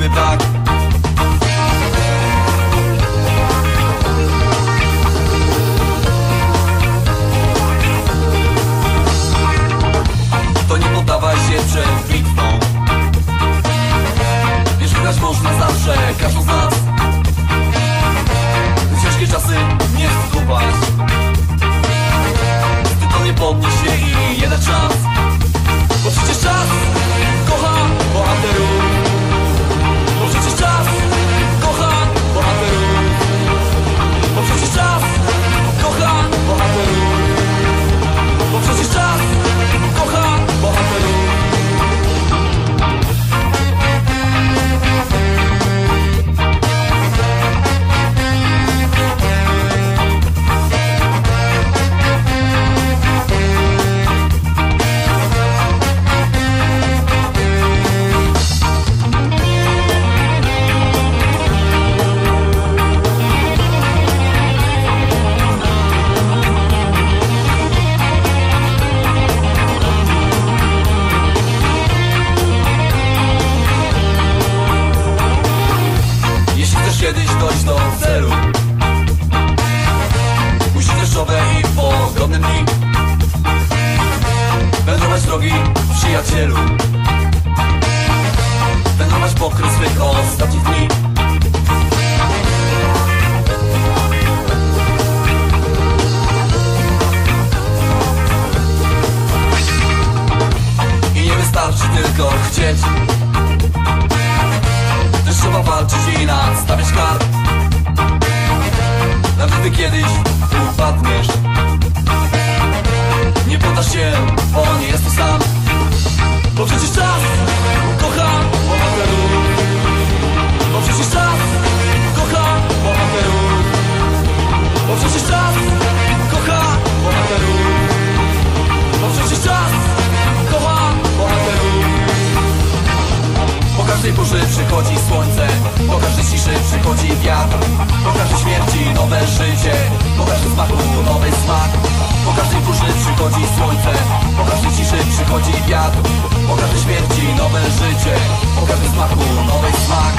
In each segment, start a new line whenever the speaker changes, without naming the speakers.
siły brak. To nie poddawaj się przed bitwą. Wiesz, wygrać można zawsze, każdą z nas. Ciężkie czasy nie chcę kupować. Ty to nie podnieś się i nie dać szans. Bo przecież czas kocha bohaterów. Bo przecież czas kocha bohaterów. Bo przecież czas kocha bohaterów. Bo przecież czas kocha bohaterów. Kiedyś dojść do celu, musisz deszczowe i pogodne dni wędrować drogi przyjacielu, wędrować pokry swych ostatnich dni. I nie wystarczy tylko chcieć, też trzeba walczyć i nadstawiać kart. Nawet gdy kiedyś upadniesz, nie poddasz się, bo nie jesteś sam. Bo przecież czas kocha bohaterów. Bo przecież czas kocha bohaterów. Bo przecież czas kocha bohaterów. Bo przecież czas kocha bohaterów. Po każdej porze przychodzi słońce, po każdej ciszy przychodzi wiatr, po każdej śmierci nowe życie, po każdym smaku nowy smak. Po każdej porze przychodzi słońce, po każdej ciszy przychodzi wiatr, po każdej śmierci nowe życie, po każdym smaku nowy smak.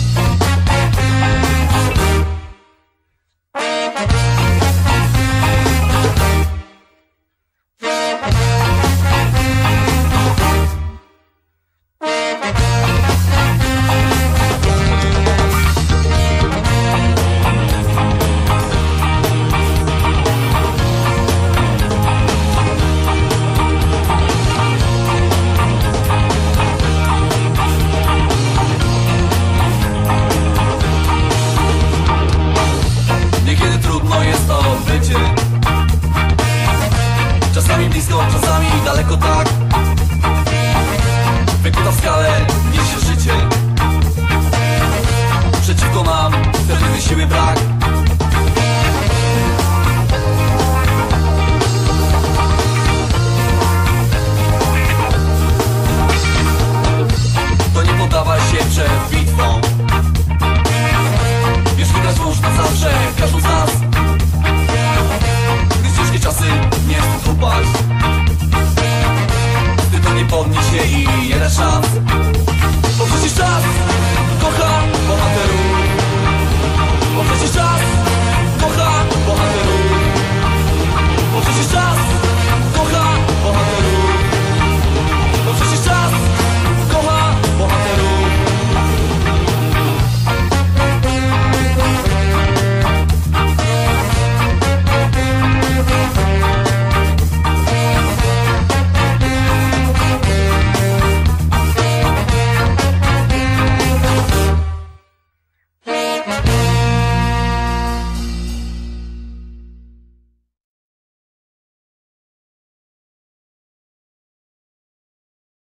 Czasami blisko, czasami daleko tak. Wykuta w skalę niesie życie. Przeciwko nam wtedy siły brak.